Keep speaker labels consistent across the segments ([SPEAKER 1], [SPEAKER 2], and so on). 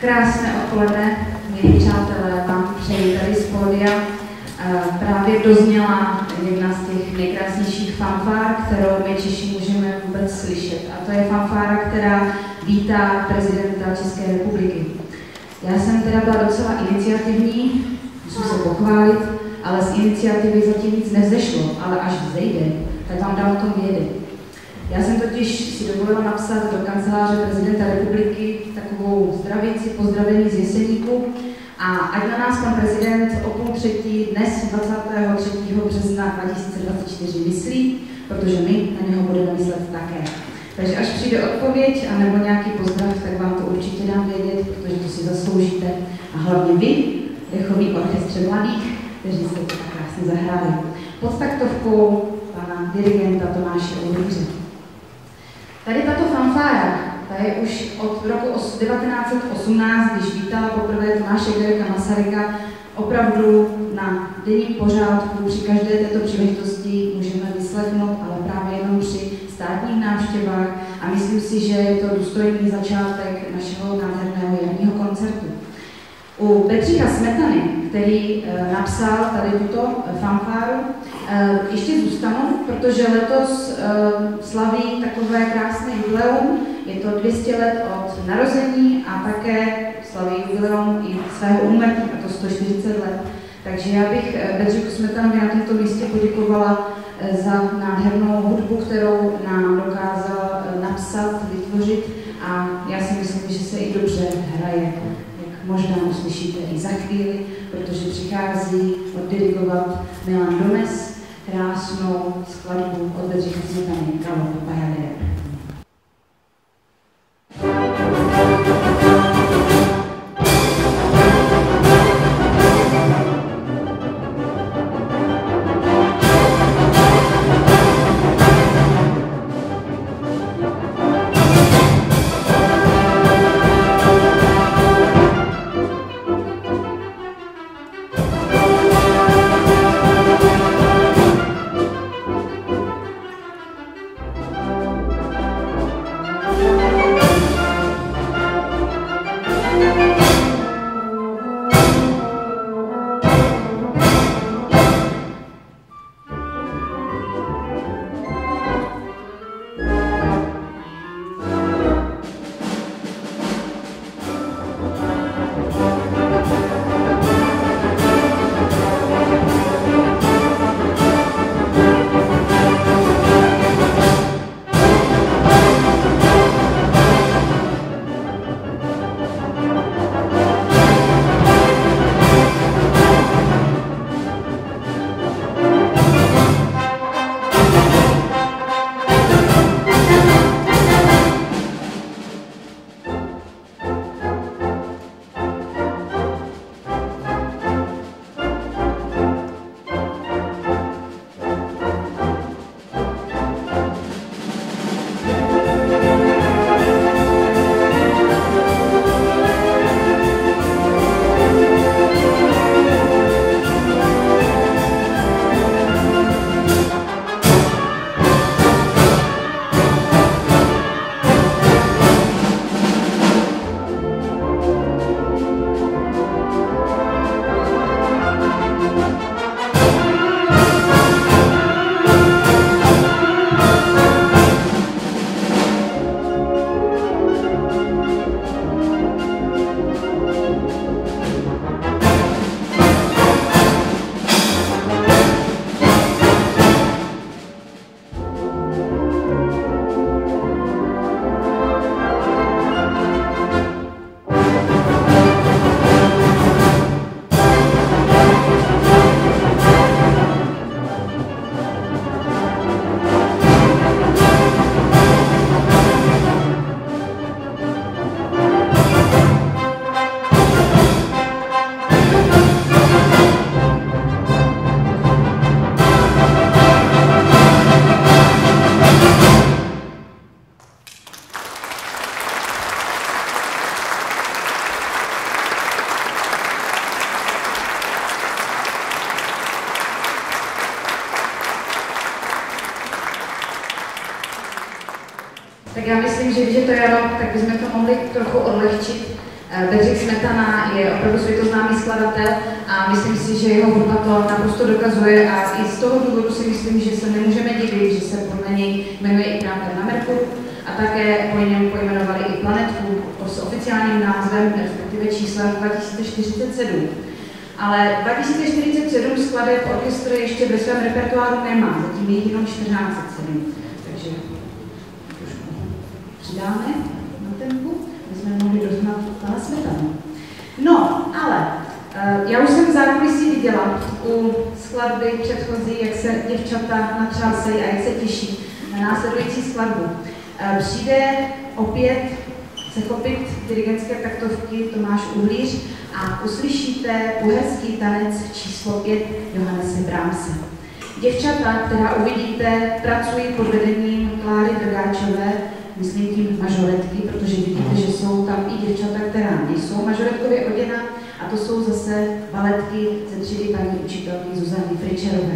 [SPEAKER 1] Krásné odpoledne, milí přátelé, vám přeji tady z pódia. Právě dozněla jedna z těch nejkrásnějších fanfár, kterou my Češi můžeme vůbec slyšet. A to je fanfára, která vítá prezidenta České republiky. Já jsem teda byla docela iniciativní, musím se pochválit, ale z iniciativy zatím nic nevzešlo, ale až vzejde, tak vám dám o tom vědět. Já jsem totiž si dovolila napsat do kanceláře prezidenta republiky takovou zdravici, pozdravení z Jeseníku a ať na nás pan prezident o 2:30 dnes 23. března 2024 myslí, protože my na něho budeme myslet také. Takže až přijde odpověď anebo nějaký pozdrav, tak vám to určitě dám vědět, protože to si zasloužíte. A hlavně vy, dechový orchestře mladých, kteří jste to tak krásně zahráli. Pod taktovkou pana dirigenta Tomáše Uhlíře. Tady tato fanfára, ta je už od roku 1918, když vítala poprvé Tomáše Garrigua Masaryka, opravdu na denním pořádku při každé této příležitosti můžeme vyslechnout, ale právě jenom při státních návštěvách a myslím si, že je to důstojný začátek našeho nádherného jarního koncertu. U Bedřicha Smetany, který napsal tady tuto fanfáru, ještě zůstanu, protože letos slaví takové krásné jubileum. Je to 200 let od narození a také slaví jubileum i svého úmrtí, a to 140 let. Takže já bych Bedřichu Smetanovi na tomto místě poděkovala za nádhernou hudbu, kterou nám dokázal napsat, vytvořit a já si myslím, že se i dobře hraje. Možná uslyšíte i za chvíli, protože přichází oddirigovat Milan Domes krásnou skladbu od Bedřicha Smetany Královna Pajadér. Tak já myslím, že když je to jaro, tak bychom to mohli trochu odlehčit Bedřich Smetana je opravdu světoznámý skladatel a myslím si, že jeho hudba to naprosto dokazuje a i z toho důvodu si myslím, že se nemůžeme divit, že se podle něj jmenuje i kráter na Merkuru a také po něm pojmenovali i planetku s oficiálním názvem, respektive číslem 2047. Ale 2047 skladeb orchestr ještě ve svém repertoáru nemá, zatím je jenom 1407. Takže trošku přidáme na tempu, aby jsme mohli doznat pana Smetanu. No, ale já už jsem v zákulisí viděla u skladby předchozí, jak se děvčata natřásejí a jak se těší na následující skladbu. Přijde opět se chopit dirigentské taktovky Tomáš Uhlíř a uslyšíte uherský tanec číslo 5 Johannese Brahmse. Děvčata, která uvidíte, pracují pod vedením Kláry Drgáčové, myslím tím mažoretky, protože vidíte, že jsou tam i děvčata, která nejsou mažoretkově oděna, a to jsou zase baletky ze třídy paní učitelky Zuzany Fričerové.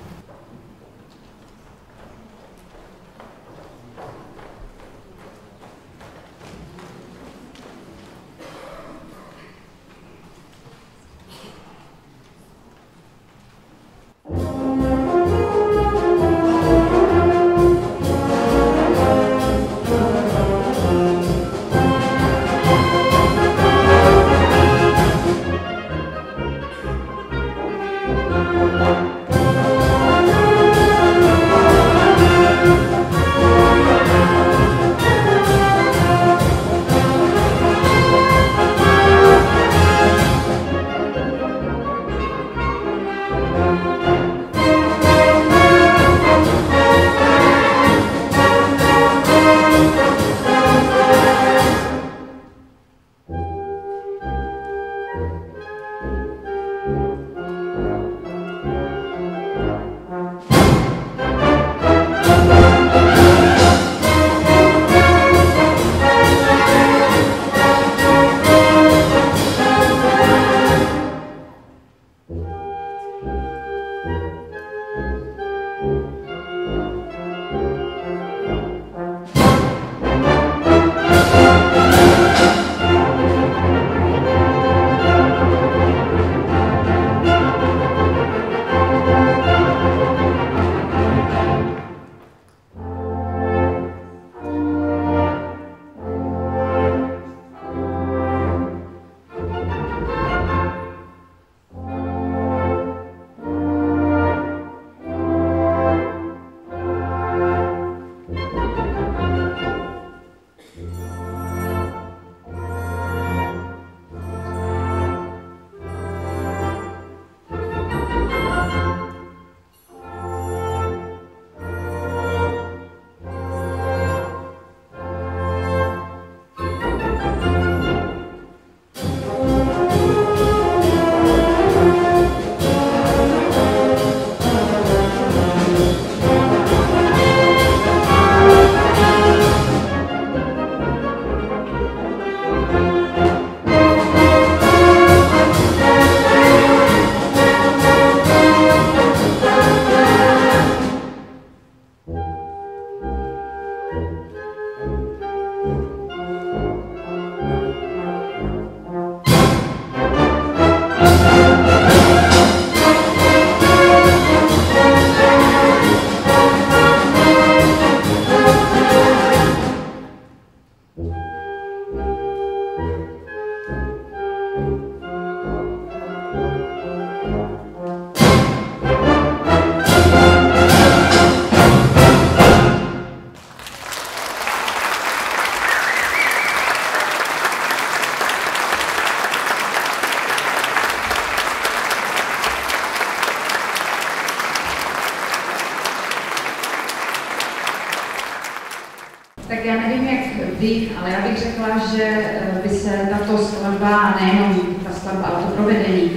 [SPEAKER 1] Tak já nevím, jak vy, ale já bych řekla, že by se tato skladba, nejenom ta skladba, ale to provedení,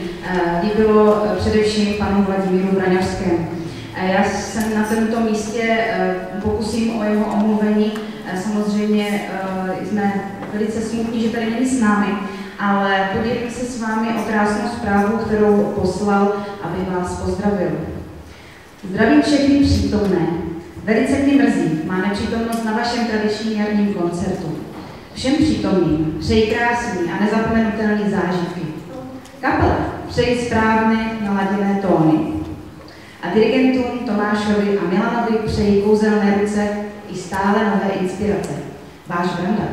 [SPEAKER 1] líbilo především panu Vladimíru Braňařskému. Já se na tomto místě pokusím o jeho omluvení. Samozřejmě jsme velice smutní, že tady není s námi, ale podělím se s vámi o krásnou zprávu, kterou poslal, aby vás pozdravil. Zdravím všechny přítomné. Velice mě mrzí, má nepřítomnost na vašem tradičním jarním koncertu. Všem přítomným přeji krásný a nezapomenutelný zážitky. Kapele přeji správně naladěné tóny. A dirigentům Tomášovi a Milanovi přeji kouzelné ruce i stále nové inspirace. Váš Branda.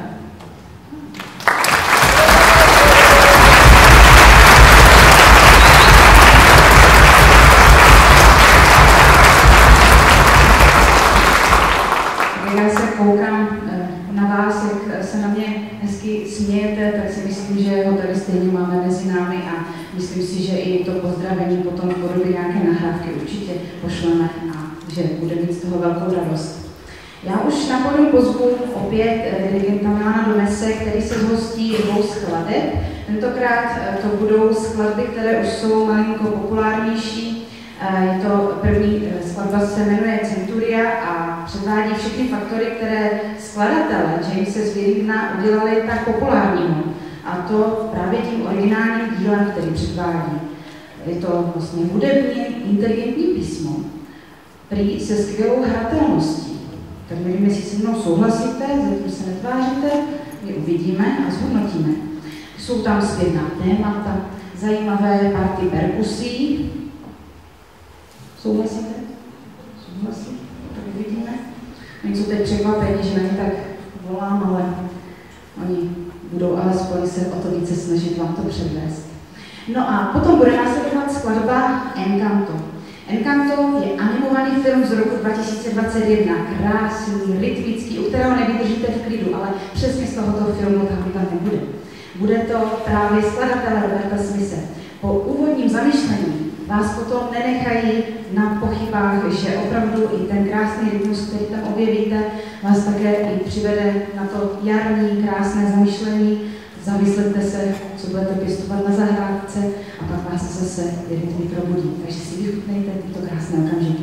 [SPEAKER 1] Já se koukám na vás, jak se na mě hezky smějete, tak si myslím, že ho tady stejně máme mezi námi a myslím si, že i to pozdravení potom v podobě nějaké nahrávky určitě pošleme a že bude mít z toho velkou radost. Já už na pódium pozvu opět dirigenta Milana Donese, který se zhostí 2 skladeb. Tentokrát to budou skladby, které už jsou malinko populárnější. Je to první skladba, se jmenuje Centuria a předvádí všechny faktory, které skladatelé Jamese Zwirigna udělali tak populárního. A to právě tím originálním dílem, který předvádí. Je to vlastně hudebně inteligentní písmo, prý se skvělou hratelností. Tak nevím, jestli se mnou souhlasíte, zatím se netváříte, my uvidíme a zhodnotíme. Jsou tam zpěvná témata, zajímavé party perkusí. Souhlasíte? Souhlasí? Tak uvidíme. Oni jsou teď překvapení, že na ně tak volám, ale oni budou alespoň se o to více snažit vám to předvést. No a potom bude následovat skladba Encanto. Encanto je animovaný film z roku 2021, krásný, rytmický, u kterého nevydržíte v klidu, ale přesně z tohoto filmu tam nebude. Bude to právě skladatel Roberta Smise. Po úvodním zamyšlení vás potom nenechají na pochybách, že opravdu i ten krásný rytmus, který tam objevíte, vás také i přivede na to jarní, krásné zamyšlení. Zamyslete se, co budete pěstovat na zahrádce a pak vás zase rytmy probudí. Takže si vychutnejte tyto krásné okamžiky.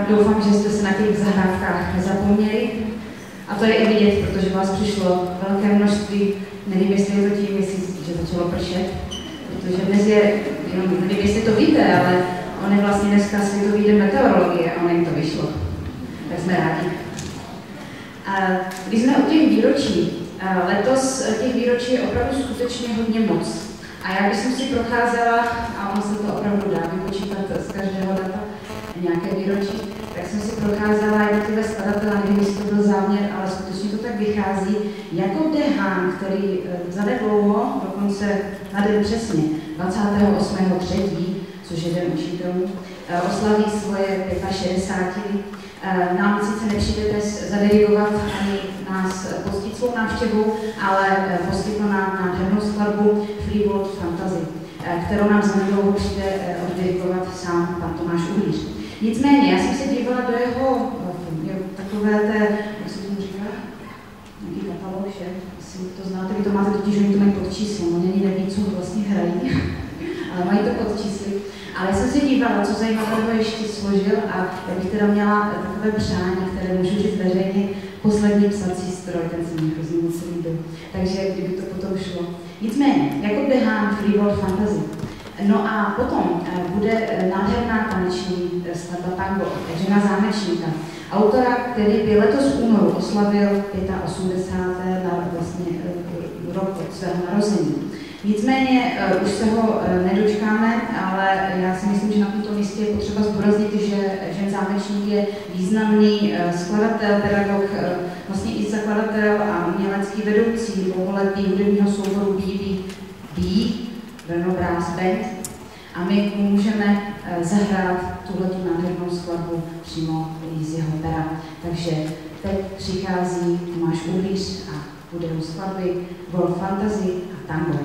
[SPEAKER 1] doufám, že jste se na těch zahrádkách nezapomněli. A to je i vidět, protože vás přišlo velké množství, nevím, jestli je to tím, že začalo pršet, protože dnes je, nevím, jestli to víte, ale on je vlastně dneska světový den meteorologie a ono jim to vyšlo. Tak jsme rádi. A když jsme u těch výročí, letos těch výročí je opravdu skutečně hodně moc. A já když jsem si procházela, a ono se to opravdu dá vypočítat z každého data nějaké výročí, tak jsem si procházela jednotlivé skladatele, nevím, jestli to byl záměr, ale skutečně to tak vychází. Jakob de Haan, který zanedlouho, dokonce na den přesně, 28.3., což je den učitelů, oslaví svoje 65. Nám sice nepřijde zadirigovat ani nás postit svou návštěvu, ale poskytl nám nádhernou skladbu Free World Fantasy, kterou nám zanedlouho přijde oddirigovat sám pan Tomáš Uhlíř. Nicméně, já jsem se dívala do jeho takové té, jak se tomu říká, nějaký katalog, že? Asi to znáte, vy to máte totiž, oni to mají pod číslem, oni ani neví, co vlastně hrají, ale mají to pod čísly. Ale já jsem se dívala, co zajímavého ještě složil a já bych teda měla takové přání, které můžu říct veřejně, poslední psací stroj, ten se mi hrozně moc líbil. Takže kdyby to potom šlo. Nicméně, Jakob de Haan, Free World Fantasy. No a potom bude nádherná taneční skladba Tango, takže na zámečníka. Autora, který by letos v únoru oslavil 85. Vlastně rok od svého narození. Nicméně už se ho nedočkáme, ale já si myslím, že na tomto místě je potřeba zdůraznit, že Žen Zámečník je významný skladatel, pedagog, vlastně i zakladatel a umělecký vedoucí dlouholetý hudebního souboru BBB, Brno Brass Band. A my můžeme zahrát tuhletu nádhernou skladbu přímo z jeho pera. Takže teď přichází Tomáš Uhlíř a budou skladby World Fantasy a Tango.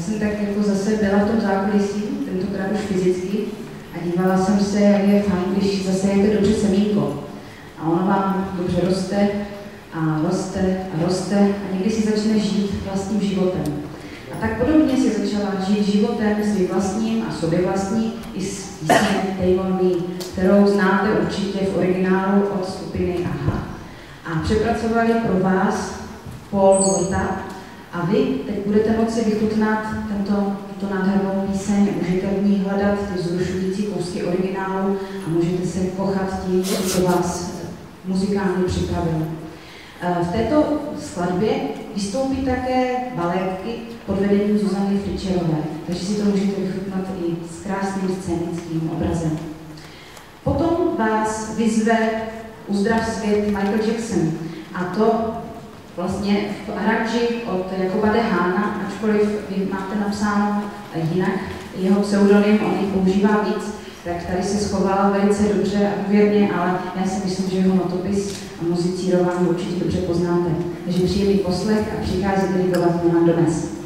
[SPEAKER 1] jsem tak jako zase byla v tom zákulisí, tentokrát už fyzicky, a dívala jsem se, jak je fajn, když zase je to dobře semínko. A ono vám dobře roste a roste a roste a někdy si začne žít vlastním životem. A tak podobně si začala žít životem svým vlastním a sobě vlastní i s písní Take On Me, kterou znáte určitě v originálu od skupiny AHA. A přepracovali pro vás Paul Worta a vy teď budete moci vychutnat tuto nádhernou píseň, můžete v ní hledat ty vzrušující kousky originálu a můžete se kochat tím, co vás muzikálně připravil. V této skladbě vystoupí také baletky pod vedením Zuzany Fričerové, takže si to můžete vychutnat i s krásným scénickým obrazem. Potom vás vyzve Uzdrav svět Michael Jackson, a to vlastně v aranži od Jakoba de Hána, ačkoliv vy máte napsáno jinak jeho pseudonym, on ji používá víc, tak tady se schovala velice dobře a důvěrně, ale já si myslím, že jeho notopis a muzicírování určitě dobře poznáte. Takže příjemný poslech a přichází dirigovat Milan Domes.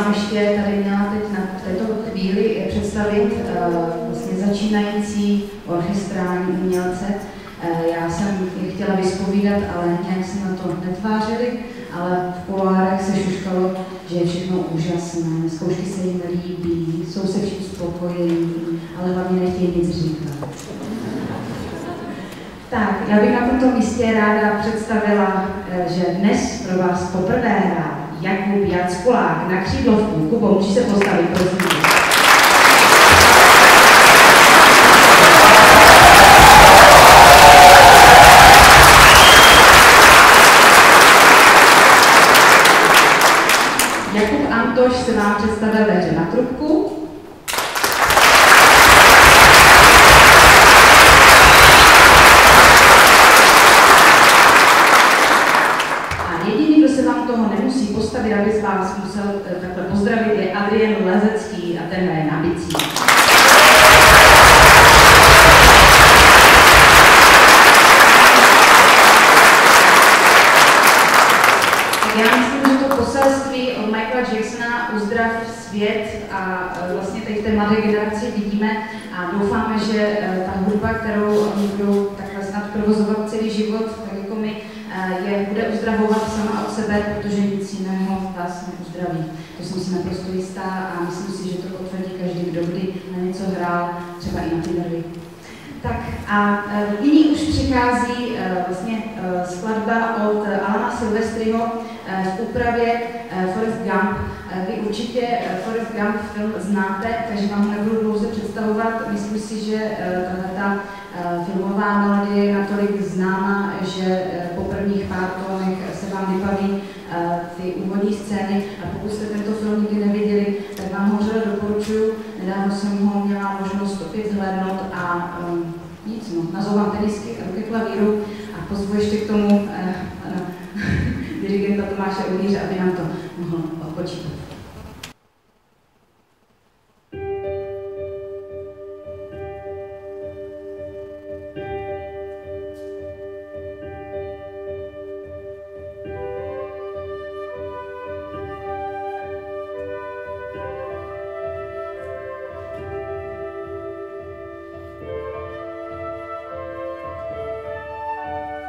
[SPEAKER 1] vám ještě tady měla teď v této chvíli představit vlastně začínající orchestrální umělce. Já jsem je chtěla vyspovídat, ale nějak se na to netvářili, ale v kuloárech se šuškalo, že je všechno úžasné, zkoušky se jim líbí, jsou se vším spokojení, ale hlavně nechtějí nic říkat. Tak, já bych na tomto místě ráda představila, že dnes pro vás poprvé hrál Jakub Jackulák na křídlovku. Kubo, můžeš se postavit, prosím. Jakub Antoš se vám představil ve hře na trubku. Nemusí postavit, aby z vás musel takhle pozdravit, je Adrian Lezecký a ten hraje na bicí. Tak já myslím, že to poselství od Michaela Jacksona Uzdrav svět a vlastně tady v té mladé generaci vidíme a doufáme, že ta hudba, kterou oni budou takhle snad provozovat celý život, tak jako my, je bude uzdravovat sama od sebe, protože nic jiného vás neuzdraví. To jsem si naprosto jistá a myslím si, že to potvrdí každý, kdo kdy na něco hrál, třeba i na ty nervy. Tak a nyní už přichází vlastně skladba od Alana Silvestriho v úpravě Forrest Gump. Vy určitě Forrest Gump film znáte, takže vám ho nebudu dlouze představovat. Myslím si, že ta filmová melodie je natolik známá, že po prvních pár tónech se vám vybaví ty úvodní scény a pokud jste tento film nikdy neviděli, tak vám ho vřele doporučuji. Nedávno jsem ho měla možnost opět zhlédnout a nic, nazouvám tenisky a ruky klavíru a pozvu ještě k tomu dirigenta Tomáše Uhlíře, aby nám to mohl odpočítat.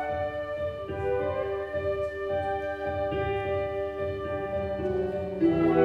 [SPEAKER 2] Thank you.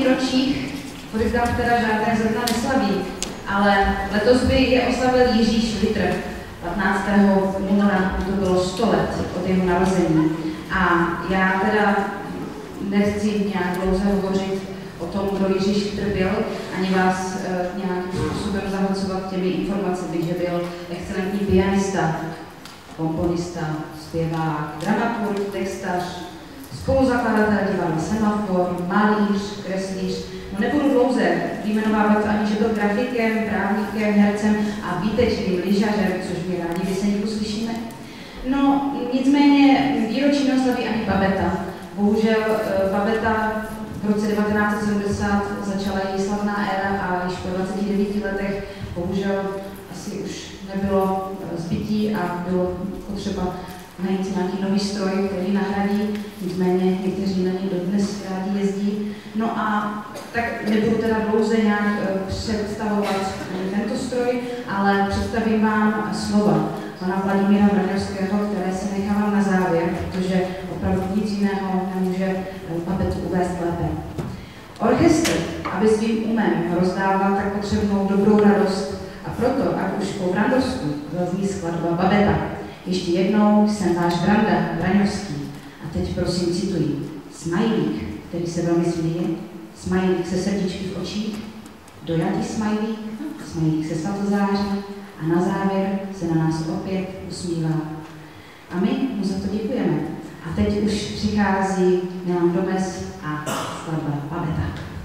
[SPEAKER 1] výročích Fotograf teda žádné zrovna neslaví, ale letos by je oslavil Jiří Švitr. 15. února to bylo 100 let od jeho narození. A já teda nechci nějak dlouze hovořit o tom, kdo Jiří Švitr byl, ani vás nějakým způsobem zahlcovat těmi informacemi, že byl excelentní pianista, komponista, zpěvák, dramaturg, textař, spoluzakladatel divadla Semafor, malíř, kreslíř. No nebudu dlouze vyjmenovávat ani, že byl grafikem, právníkem, hercem a výtečným lyžařem, což mi rádi vy uslyšíme. No nicméně výročí neoslaví ani Babeta. Bohužel Babeta v roce 1970 začala její slavná éra a již po 29 letech bohužel asi už nebylo zbytí a bylo potřeba najít nějaký nový stroj, který nahradí, nicméně někteří na něj dodnes rádi jezdí. No a tak nebudu teda dlouze nějak představovat tento stroj, ale představím vám slova pana Vladimíra Vraňovského, které si nechávám na závěr, protože opravdu nic jiného nemůže Babetu uvést lépe. Orchestr, aby svým umem rozdával tak potřebnou dobrou radost, a proto, ať už po Brandovsku zazní skladba Babeta. Ještě jednou jsem váš Branda Vraňovský. A teď prosím cituji. Smajlík, který se velmi směje, smajlík se srdíčky v očích, dojatý smajlík, smajlík se svatozáří a na závěr se na nás opět usmívá. A my mu za to děkujeme. A teď už přichází Milan Domes a skladba Babeta.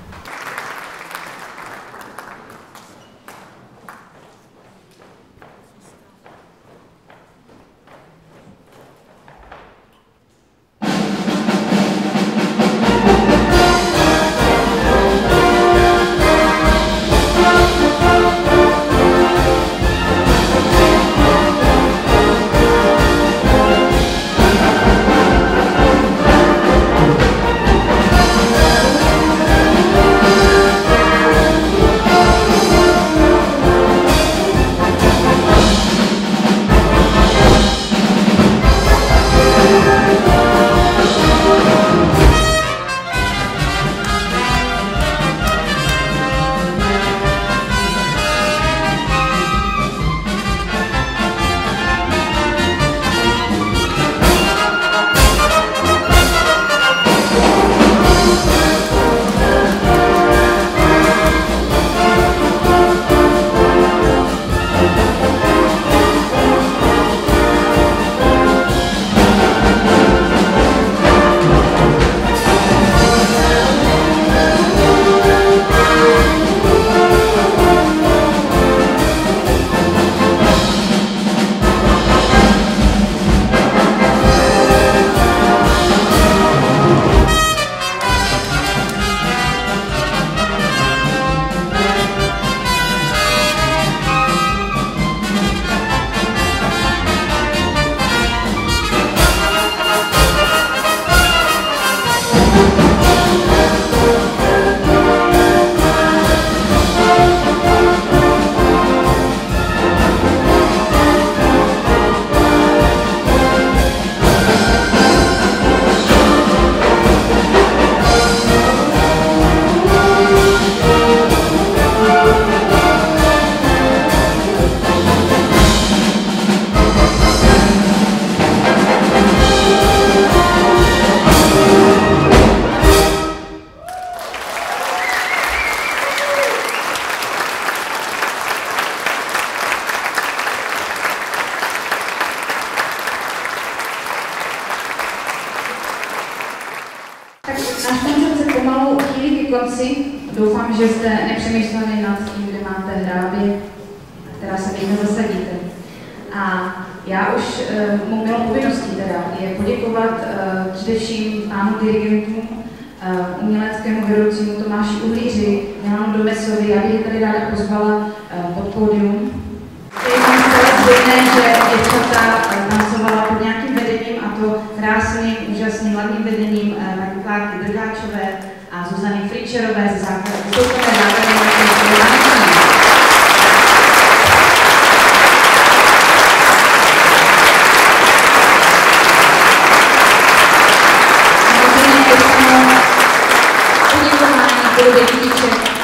[SPEAKER 1] Doufám, že jste nepřemýšleli nad tím, kde máte hrábě, která se někde zasadíte. A já už mou milou povinností teda je poděkovat především pánu dirigentům, uměleckému vedoucímu Tomáši Uhlíři, Milanu Domesovi, já bych tady ráda pozvala pod pódium. Je vám zcela zřejmé, že děvčata tancovala pod nějakým vedením, a to krásným, úžasným hlavním vedením paní Klárky Drgáčové a Zuzany Fričerové ze soukromé základní poděkování budu děkujíček.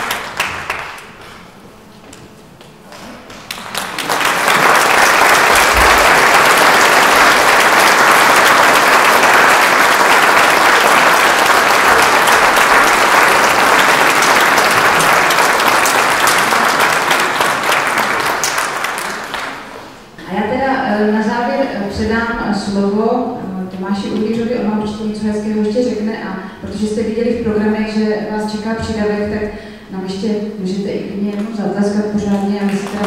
[SPEAKER 1] A já teda na závěr předám slovo Tomáši Urgířovi, on vám prostě něco hezkého ještě řekne a protože jste viděli v programech, že vás čeká přídavek, tak nám ještě můžete i klidně jenom zatleskat pořádně a my si teda...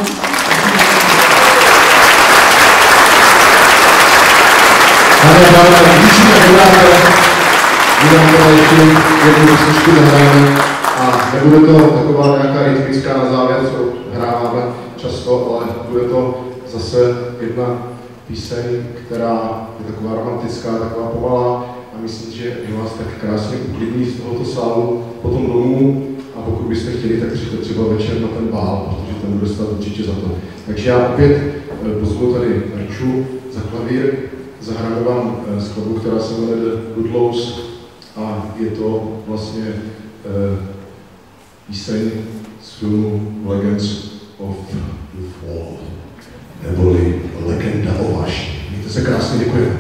[SPEAKER 2] jednu písničku zahráme a nebude to taková nějaká rytmická na závěr, co hráváme často, ale bude to zase jedna píseň, která je taková romantická, taková pomalá a myslím, že vás tak krásně uklidní z tohoto sálu potom domů a pokud byste chtěli, tak přijďte třeba večer na ten bál, protože ten bude stát určitě za to. Takže já opět pozvu tady Rču za klavír, zahráme vám skladbu, která se jmenuje The Ludlows a je to vlastně píseň z filmu Legends of the Fall, neboli Legenda o vášni. Mějte se krásně, děkujeme.